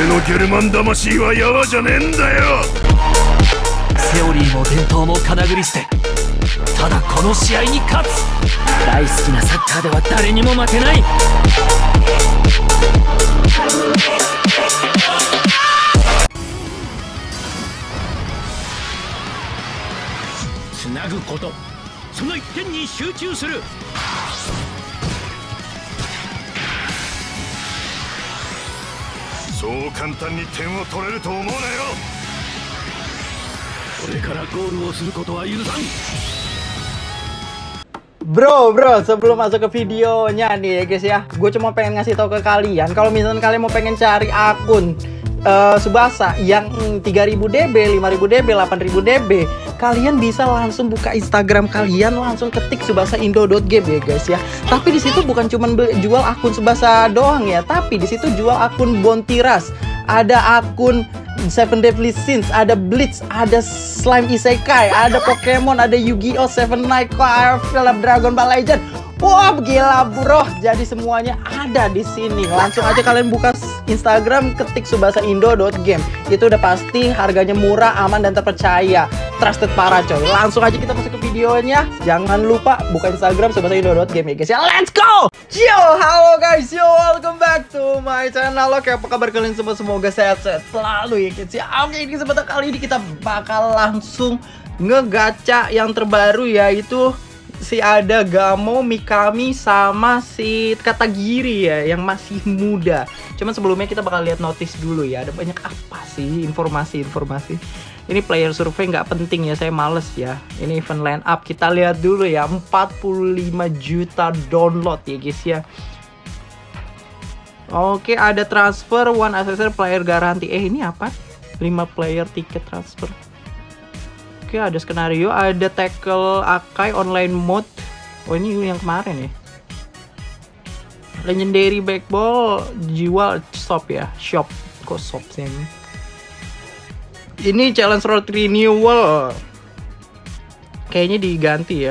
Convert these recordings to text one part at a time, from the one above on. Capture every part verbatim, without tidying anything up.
のゲルマン魂はヤワじゃねえんだよ。 セオリーも伝統もかなぐり捨て、ただこの試合に勝つ。大好きなサッカーでは誰にも負けない。つなぐこと、その一点に集中する。 そう簡単に点を取れると思うなよ。 これからゴールをすることは許さん。 Bro, bro, sebelum masuk ke videonya nih ya guys ya, gue cuma pengen ngasih tahu ke kalian kalau misalnya kalian mau pengen cari akun uh, Tsubasa yang tiga ribu D B, lima ribu D B, delapan ribu D B, kalian bisa langsung buka Instagram kalian, langsung ketik tsubasa indo dot game ya guys ya. Tapi di situ bukan cuma jual akun Tsubasa doang ya, tapi di situ jual akun Bontiras, ada akun Seven Deadly Sins, ada Blitz, ada Slime Isekai, ada Pokemon, ada Yu-Gi-Oh, Seven Night, film Dragon Ball Legend. Wah, gila bro. Jadi semuanya ada di sini. Langsung aja kalian buka Instagram, ketik tsubasa indo dot game. Itu udah pasti harganya murah, aman dan terpercaya. Trusted parah coy. Langsung aja kita masuk ke videonya. Jangan lupa buka Instagram tsubasa indo dot game ya guys ya. Let's go. Yo, halo guys. Yo, welcome back to my channel. Oke, apa kabar kalian semua? Semoga sehat-sehat selalu ya guys ya. Oke, di kesempatan kali ini kita bakal langsung ngegacha yang terbaru, yaitu si ada Gamo, Mikami, sama si Katagiri ya, yang masih muda. Cuman sebelumnya kita bakal lihat notice dulu ya. Ada banyak apa sih informasi-informasi. Ini player survei nggak penting ya, saya males ya. Ini event line up, kita lihat dulu ya. Empat puluh lima juta download ya guys ya. Oke, ada transfer, one accessor, player garanti. Eh, ini apa? lima player tiket transfer. Oke, ada skenario, ada tackle Akai online mode. Oh, ini yang kemarin ya. Legendary backball jiwa shop ya, shop. Kok shop sih ini? Ini challenge road renewal. Kayaknya diganti ya.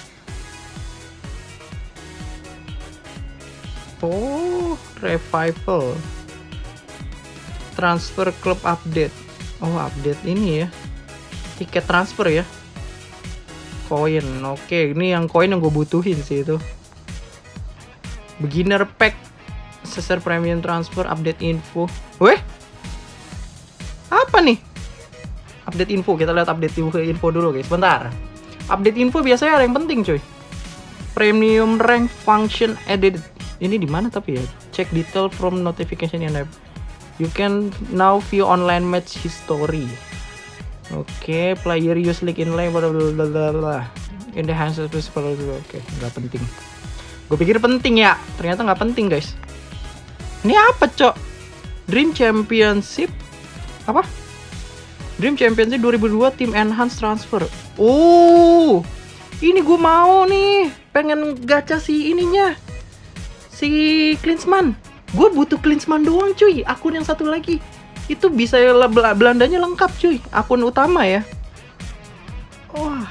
Oh, revival. Transfer club update. Oh, update ini ya. Tiket transfer ya, koin. Oke, ini yang koin yang gue butuhin sih itu. Beginner pack, accessor premium transfer, update info. Weh, apa nih? Update info, kita lihat update info, info dulu guys. Bentar, update info biasanya ada yang penting cuy. Premium rank function added. Ini di mana tapi ya? Check detail from notification and app. You can now view online match history. Oke, okay, player use link inlay bla bla bla bla. In the hands of this oke, okay, nggak penting. Gue pikir penting ya, ternyata nggak penting guys. Ini apa cok? Dream Championship apa? Dream Championship dua ribu dua Team Enhance Transfer. Oh, ini gue mau nih, pengen gacha si ininya, si Klinsmann. Gue butuh Klinsmann doang cuy. Akun yang satu lagi itu bisa Belandanya lengkap cuy, akun utama ya. Wah,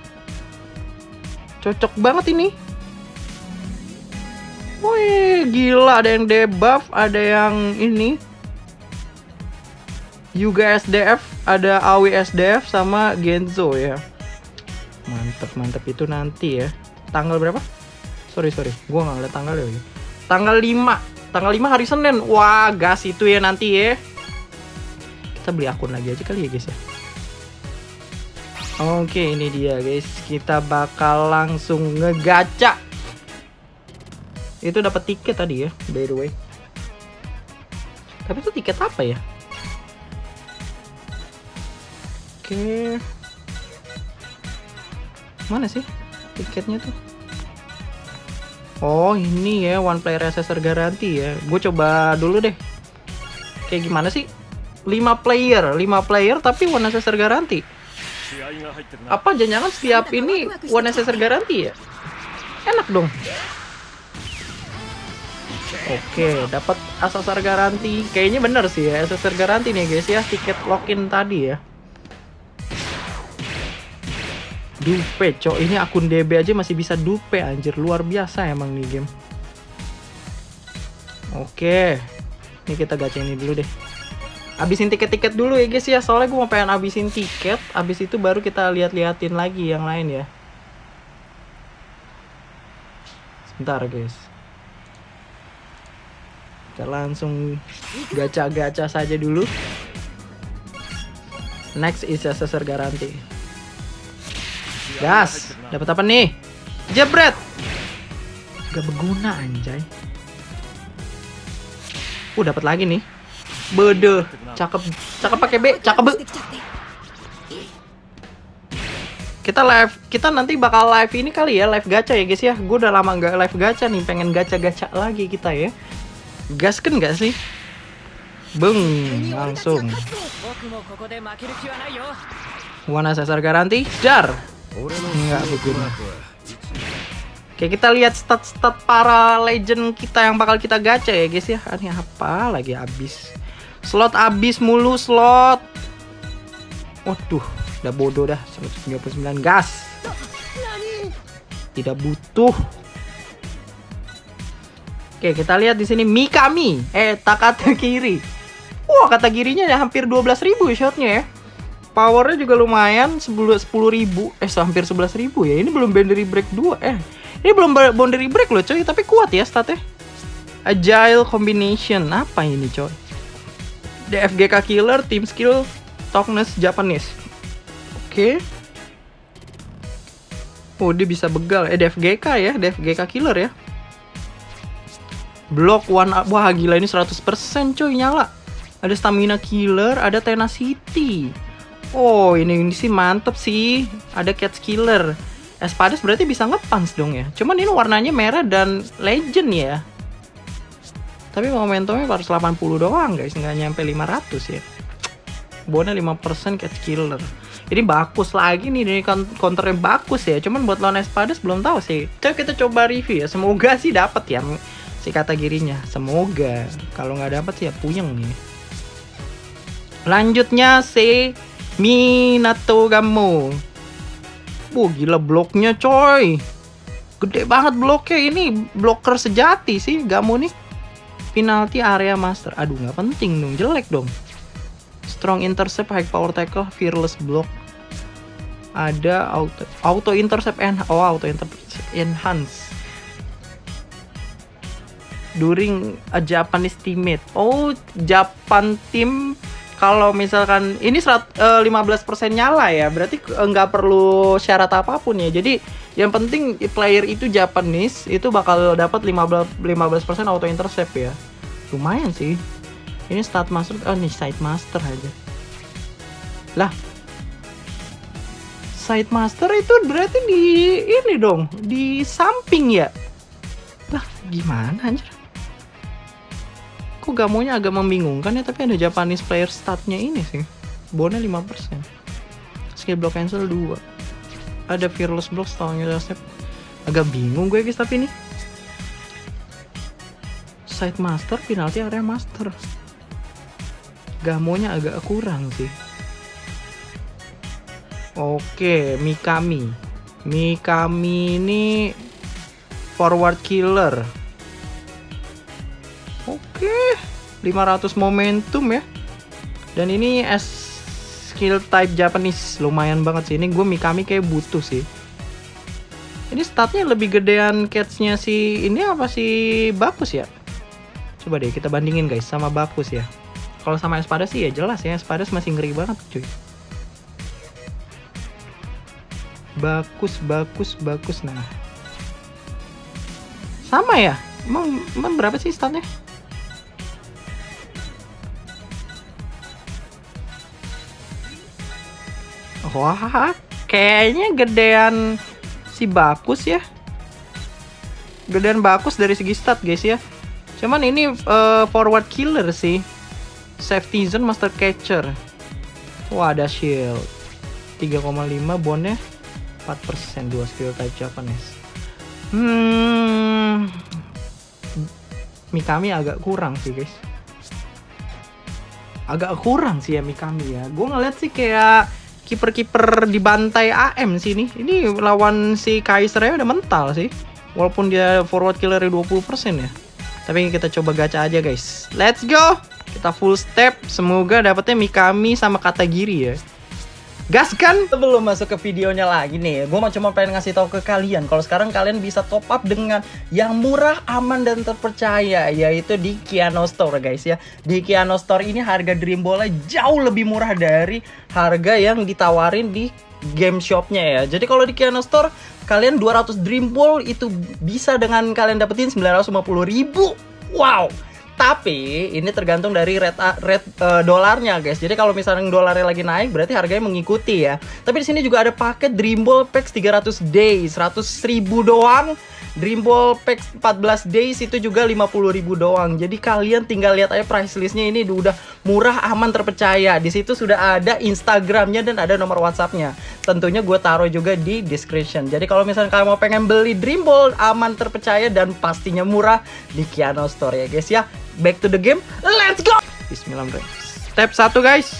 cocok banget ini. Wih, gila, ada yang debuff, ada yang ini Yuga S D F, ada Aoi S D F sama Genzo ya. Mantep mantep. Itu nanti ya. Tanggal berapa? Sorry sorry, gua nggak lihat tanggal ya. Tanggal lima, tanggal lima hari Senin. Wah, gas itu ya nanti ya. Kita beli akun lagi aja kali ya guys ya. Oke, ini dia guys. Kita bakal langsung ngegacha. Itu dapat tiket tadi ya, by the way. Tapi itu tiket apa ya? Oke. Mana sih tiketnya tuh? Oh, ini ya, one player accessor garanti ya. Gue coba dulu deh. Kayak gimana sih? lima player, lima player tapi one accessor garanti. Apa jangan-jangan setiap ini one accessor garanti ya? Enak dong. Oke, dapat accessor garanti. Kayaknya bener sih ya, accessor garanti nih guys ya, tiket login tadi ya. Dupe, cok. Ini akun D B aja masih bisa dupe, anjir. Luar biasa emang nih game. Oke. Ini kita gacha ini dulu deh. Abisin tiket-tiket dulu ya guys ya, soalnya gue mau pengen abisin tiket, abis itu baru kita lihat-liatin lagi yang lain ya. Sebentar guys, kita langsung gacha-gacha saja dulu. Next is accessor garanti. Gas, dapat apa nih? Jebret. Gak berguna anjay. Uh, dapat lagi nih. Bede, cakep, cakep pakai B, cakep be. Kita live, kita nanti bakal live ini kali ya, live gacha ya guys ya. Gue udah lama nggak live gacha nih, pengen gacha-gacha lagi kita ya. Gasken nggak sih? Beng, langsung. One accessor garanti, jar. Nggak berguna. Oke, kita lihat stat-stat para legend kita yang bakal kita gacha ya guys ya. Ini apa lagi habis? Slot habis mulu slot. Waduh, udah bodoh dah. seratus sembilan puluh sembilan gas. Tidak butuh. Oke, kita lihat di sini Mikami. Eh, Takata kiri. Wah, kata kirinya ya hampir dua belas ribu shotnya ya. Powernya juga lumayan, sepuluh ribu. Eh, hampir sebelas ribu ya. Ini belum boundary break dua. Eh, ini belum boundary break loh coy. Tapi kuat ya statnya. Agile combination. Apa ini coy? D F G K killer, team skill, toughness, Japanese. Oke. Okay. Oh, dia bisa begal. Eh, D F G K ya. D F G K killer ya. Block one up. Wah, gila ini seratus persen coy nyala. Ada stamina killer, ada tenacity. Oh, ini, ini sih mantep sih. Ada cat killer. Espadus berarti bisa ngepans dong ya. Cuman ini warnanya merah dan legend ya. Tapi momentumnya harus delapan puluh doang guys, nggak nyampe lima ratus ya. Bonnya lima persen cat killer. Ini bagus lagi nih, ini counternya bagus ya. Cuman buat lawan Espadus belum tahu sih. Coba kita coba review ya. Semoga sih dapat ya si kata girinya. Semoga. Kalau nggak dapat sih ya puyeng nih. Lanjutnya si Minato Gammo. Wah, gila bloknya coy. Gede banget bloknya. Ini blocker sejati sih Gammo nih. Penalty area master. Aduh, nggak penting dong, jelek dong. Strong intercept, high power tackle, fearless block. Ada auto auto intercept and oh auto intercept enhance during a Japanese teammate. Oh, Japan team. Kalau misalkan ini lima belas persen nyala ya, berarti nggak perlu syarat apapun ya. Jadi yang penting player itu Japanese itu bakal dapat lima belas persen auto intercept ya. Lumayan sih. Ini stat master, oh nih side master aja. Lah. Side master itu berarti di ini dong, di samping ya. Lah, gimana anjir? Kok Gamonya agak membingungkan ya, tapi ada Japanese player statnya ini sih. Bonnya lima persen. Skill block cancel dua. Ada fearless block setahunnya resep. Agak bingung gue guys tapi ini. Side master, penalty area master. Gamonya agak kurang sih. Oke, Mikami. Mikami ini forward killer. Oke, lima ratus momentum ya. Dan ini as skill type Japanese, lumayan banget sih. Ini gue Mikami kayak butuh sih. Ini statnya lebih gedean catch-nya si ini apa sih Bakus ya? Coba deh kita bandingin guys sama Bakus ya. Kalau sama Espadus sih ya jelas ya, Espadus masih ngeri banget cuy. Bakus, bakus, bakus. Nah, sama ya? Emang, emang berapa sih statnya? Wah, kayaknya gedean si Bakus ya. Gedean Bakus dari segi stat guys ya. Cuman ini uh, forward killer sih. Safety zone, master catcher. Wah, ada shield tiga koma lima, bondnya empat persen, dua skill type Japanese. Hmm, Mikami agak kurang sih guys. Agak kurang sih ya Mikami ya. Gue ngeliat sih kayak kiper-kiper dibantai A M sih nih. Ini lawan si Kaisernya udah mental sih. Walaupun dia forward killernya dua puluh persen ya. Tapi kita coba gacha aja guys. Let's go. Kita full step, semoga dapetnya Mikami sama Katagiri ya. Gas kan? Sebelum masuk ke videonya lagi nih, gue cuma pengen ngasih tahu ke kalian kalau sekarang kalian bisa top up dengan yang murah, aman, dan terpercaya, yaitu di Kiano Store guys ya. Di Kiano Store ini harga Dream Ball-nya jauh lebih murah dari harga yang ditawarin di game shopnya ya. Jadi kalau di Kiano Store kalian dua ratus Dream Ball itu bisa dengan kalian dapetin sembilan ratus lima puluh ribu. Wow. Tapi ini tergantung dari rate rate uh, dolarnya guys. Jadi kalau misalnya dolarnya lagi naik berarti harganya mengikuti ya. Tapi di sini juga ada paket Dream Ball Packs tiga ratus days, seratus ribu doang. Dream Ball Packs empat belas days itu juga lima puluh ribu doang. Jadi kalian tinggal lihat aja price listnya, ini udah murah, aman, terpercaya. Di situ sudah ada Instagramnya dan ada nomor WhatsAppnya. Tentunya gue taruh juga di description. Jadi kalau misalnya kalian mau pengen beli Dream Ball aman, terpercaya, dan pastinya murah di Kiano Store ya guys ya. Back to the game, let's go. Bismillahirrahmanirrahim. Step satu guys.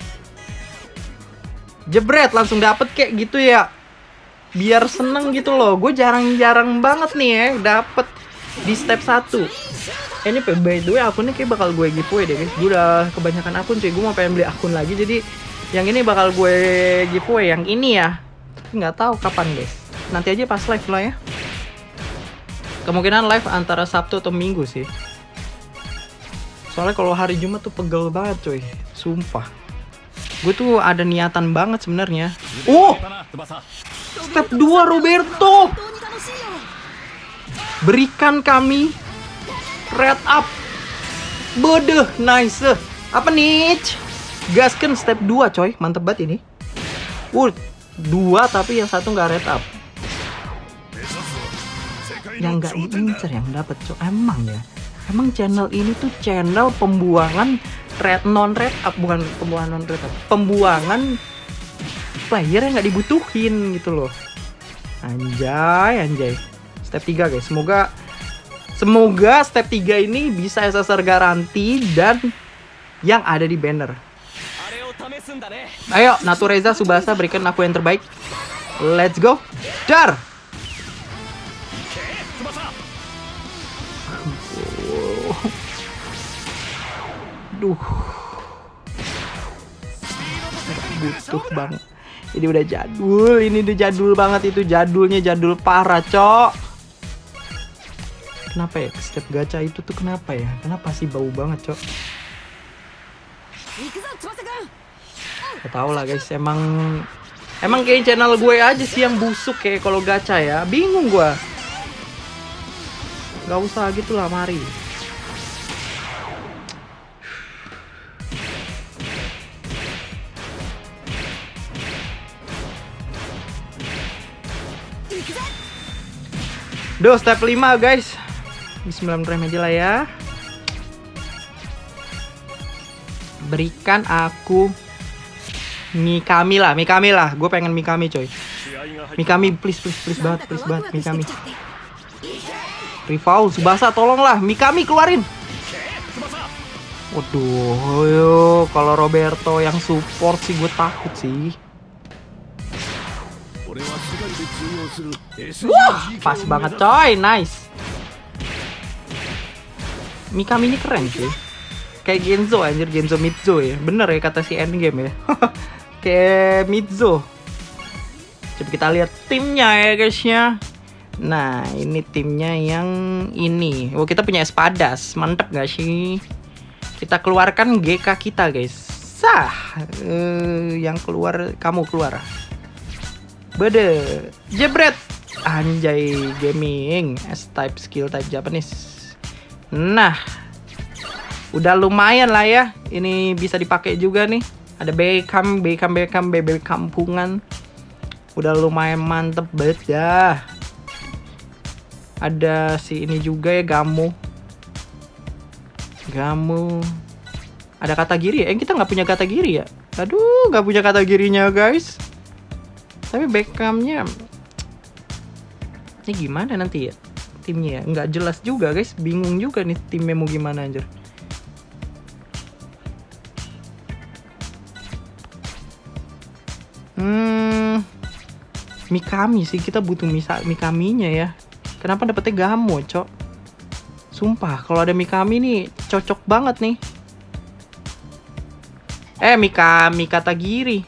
Jebret langsung dapet kayak gitu ya. Biar seneng gitu loh. Gue jarang-jarang banget nih ya dapet di step satu. Ini by the way akunnya kayak bakal gue giveaway deh guys. Gue udah kebanyakan akun cuy. Gue mau pengen beli akun lagi. Jadi yang ini bakal gue giveaway. Yang ini ya nggak tahu kapan guys. Nanti aja pas live lah ya. Kemungkinan live antara Sabtu atau Minggu sih. Soalnya kalau hari Jumat tuh pegel banget coy. Sumpah. Gue tuh ada niatan banget sebenarnya. Oh! Step dua Roberto. Berikan kami red up. Bedeh, nice. Apa nih? Gaskan step dua coy. Mantep banget ini. Uh, dua tapi yang satu nggak red up. Yang nggak diincer yang dapat coy. Emang ya. Emang channel ini tuh channel pembuangan red non red up, bukan pembuangan non red up, pembuangan player yang nggak dibutuhin gitu loh. Anjay, anjay. Step tiga guys. Semoga semoga step tiga ini bisa S S R garansi dan yang ada di banner. Ayo, Natureza Subasa berikan aku yang terbaik. Let's go. Dar. Duh, butuh banget. Ini udah jadul, ini udah jadul banget, itu jadulnya jadul parah, cok. Kenapa ya step gacha itu tuh kenapa ya? Kenapa sih bau banget, cok? Gak tau lah guys, emang emang kayak channel gue aja sih yang busuk kayak kalau gacha ya. Bingung gue. Gak usah gitu lah, mari. Duh, step lima guys. Bismillahirrahmanirrahim aja lah ya. Berikan aku Mikami lah, Mikami lah. Gue pengen Mikami coy. Mikami please, please, please banget, please banget Mikami. Rival, Subasa tolonglah, Mikami keluarin. Waduh, yo, kalau Roberto yang support sih gue takut sih. Wah, pas banget coy, nice. Mikami ini keren sih. Kayak Genzo anjir, Genzo Mizo ya. Bener ya kata si Endgame ya. Kayak Mizo. Coba kita lihat timnya ya guys ya. Nah, ini timnya yang ini. Oh, kita punya Espadas. Mantep gak sih? Kita keluarkan G K kita guys. Sah. Uh, yang keluar, kamu keluar. Bede, jebret, anjay gaming, S-type skill type Japanese. Nah, udah lumayan lah ya. Ini bisa dipakai juga nih. Ada Beckham, Beckham, Beckham, bebek kampungan. Udah lumayan mantep banget dah. Ada si ini juga ya, Gamu. Gamu. Ada Katagiri ya? Eh, kita nggak punya Katagiri ya? Aduh, nggak punya Katagirinya guys. Tapi Beckhamnya ini gimana nanti ya timnya ya? Nggak jelas juga guys, bingung juga nih timnya mau gimana anjir. Hmm, Mikami sih, kita butuh misa Mikaminya ya. Kenapa dapetnya Gamo, cok? Sumpah, kalau ada Mikami nih cocok banget nih. Eh, Mika Mika Tagiri.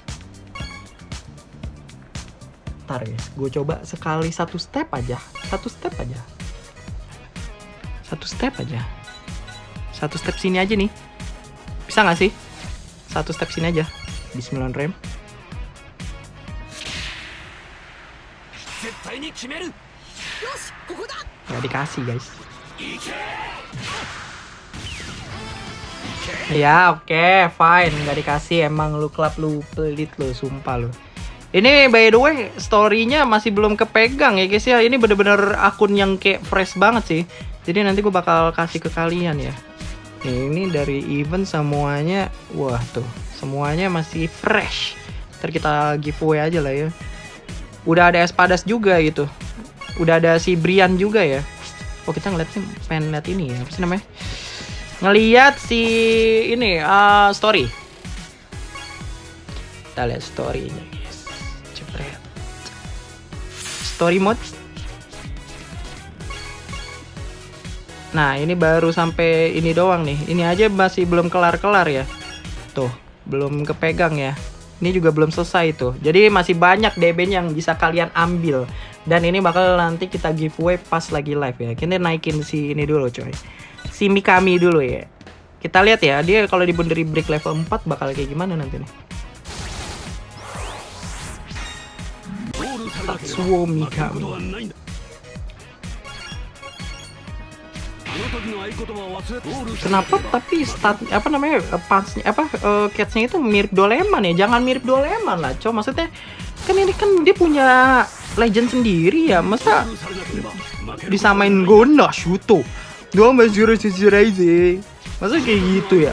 Ntar guys, gue coba sekali satu step aja. Satu step aja. Satu step aja. Satu step sini aja nih. Bisa nggak sih? Satu step sini aja. Di sembilan rem. Nggak dikasih guys. Ya oke, okay, fine. Nggak dikasih. Emang lu klub lu pelit lu, sumpah lu. Ini by the way, story-nya masih belum kepegang ya guys ya. Ini bener-bener akun yang kayak fresh banget sih. Jadi nanti gue bakal kasih ke kalian ya. Ini dari event semuanya. Wah tuh, semuanya masih fresh. Ntar kita giveaway aja lah ya. Udah ada Espadas juga gitu. Udah ada si Brian juga ya. Oh kita ngeliat sih, pengen lihat ini ya. Apa sih namanya? Ngeliat si ini uh, story. Kita lihat story-nya guys. Cepret. Story mode. Nah ini baru sampai ini doang nih. Ini aja masih belum kelar-kelar ya. Tuh belum kepegang ya. Ini juga belum selesai tuh. Jadi masih banyak D B-nya yang bisa kalian ambil. Dan ini bakal nanti kita giveaway pas lagi live ya. Kita naikin si ini dulu coy. Si Mikami dulu ya. Kita lihat ya. Dia kalau di Boundary Break level empat bakal kayak gimana nanti nih. Tatsuo Mikami. Kenapa tapi stat apa namanya pansnya apa uh, catch-nya itu mirip Doraemon ya? Jangan mirip Doraemon lah, cow. Maksudnya kan ini kan dia punya legend sendiri ya. Masa disamain Go Naruto? Dua masih aja. Masa kayak gitu ya?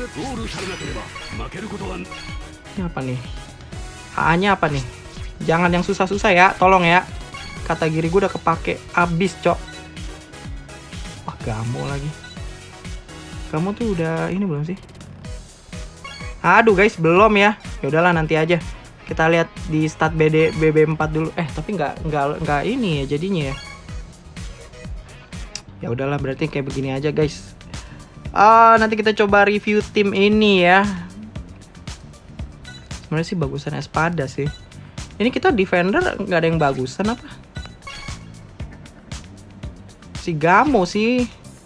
Ini apa nih? H A-nya apa nih? Jangan yang susah-susah ya, tolong ya. Kata giri gue udah kepake abis, cok. Wah, Gamo lagi. Kamu tuh udah ini belum sih? Aduh guys, belum ya. Ya udahlah nanti aja. Kita lihat di stat B D B B empat dulu. Eh, tapi nggak nggak nggak ini ya jadinya ya. Ya udahlah berarti kayak begini aja guys. Ah, nanti kita coba review tim ini ya. Sebenarnya sih bagusan Espada sih. Ini kita defender nggak ada yang bagusan apa? Si Gamo sih.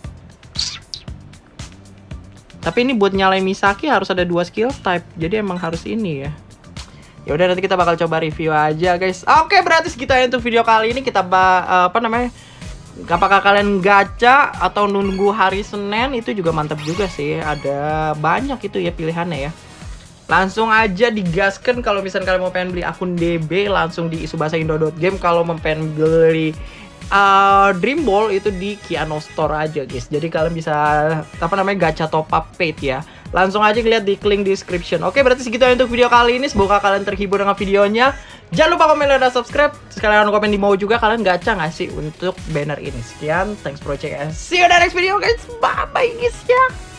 Tapi ini buat nyalain Misaki harus ada dua skill type. Jadi emang harus ini ya. Ya udah nanti kita bakal coba review aja guys. Oke, berarti segitu aja untuk video kali ini. Kita bah, apa namanya? Apakah kalian gacha atau nunggu hari Senin? Itu juga mantap juga sih. Ada banyak itu ya pilihannya ya. Langsung aja digaskan kalau misalnya kalian mau pengen beli akun D B langsung di isubasa indo dot game. Kalau mau pengen beli uh, Dream Ball itu di Kiano Store aja guys. Jadi kalian bisa apa namanya gacha top up paid ya. Langsung aja lihat di link description. Oke, berarti segitu aja untuk video kali ini. Semoga kalian terhibur dengan videonya. Jangan lupa komen dan subscribe. Sekalian komen di bawah juga kalian gacha nggak sih untuk banner ini. Sekian, thanks for watching and see you in the next video guys. Bye bye guys ya.